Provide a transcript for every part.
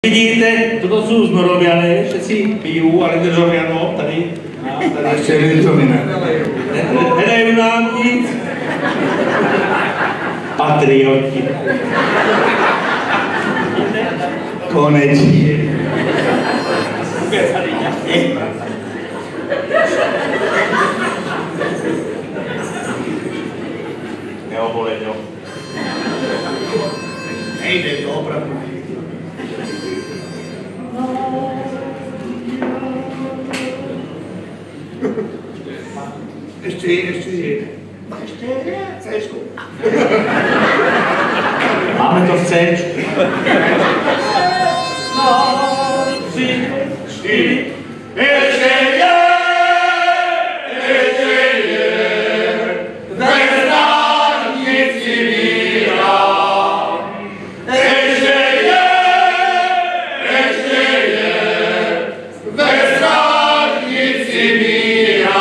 Vidíte, toto jsou znoroviany, všetci pijou, ale držoviano, tady. A ještě lidovina. Nedají nám nic. Patrioti. Konečně. Neovoleňo. Nejde to opravdu. Ještě je. Céčku. Máme to v Céčku. 3, 4. Ještě je. Bez nás nic jiného. Ještě je. Bez nás nic jiného.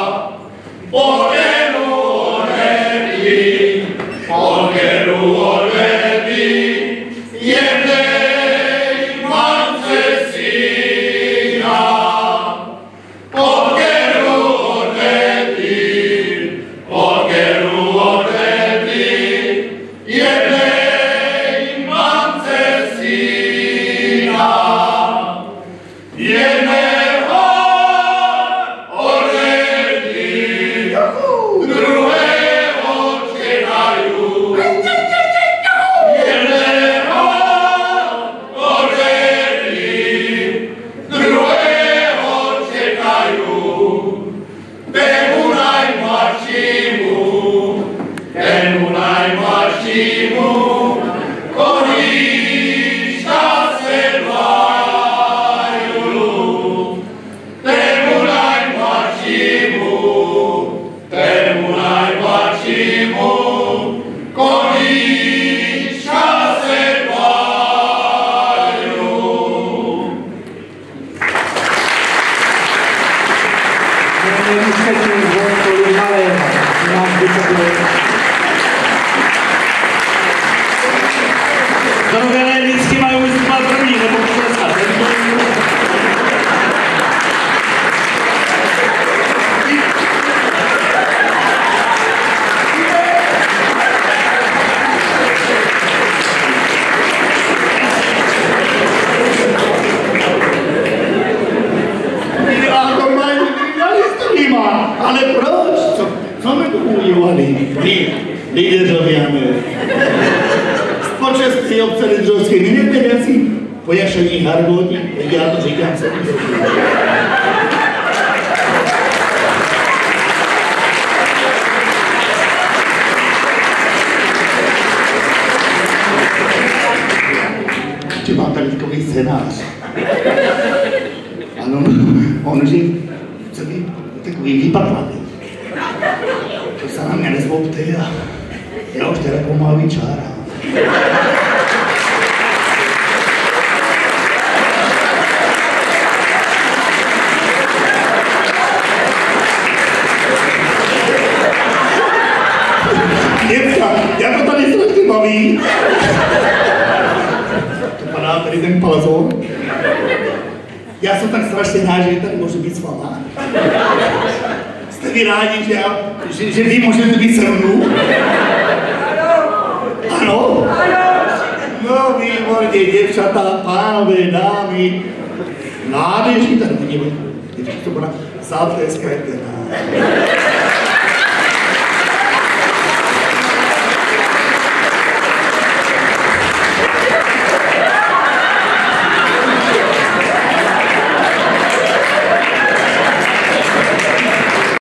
Znoroviané vždycky mají vystupovat první, nebo přestat. Ale proč? Co mi to udělali? Lidéřoviané. Z počestí obce Lidřovské nevěděcí pojašení hargoti, já to říkám celý rok. Že mám tady takový scénář. Ano, on říká, takový výpadlatý. To se na mě nezlobte a já už teda pomalu vyčárám. Děvka, jak to tady strašně baví. To padá tady ten palazon. Já jsem tak strašně rád, že tady můžu být s váma. Jste vy rádi, že vy můžete být se mnou? Ano? No výborně, děvčata, pánové, dámy. Mládeži, tak podívejte, to bude zátleskajte.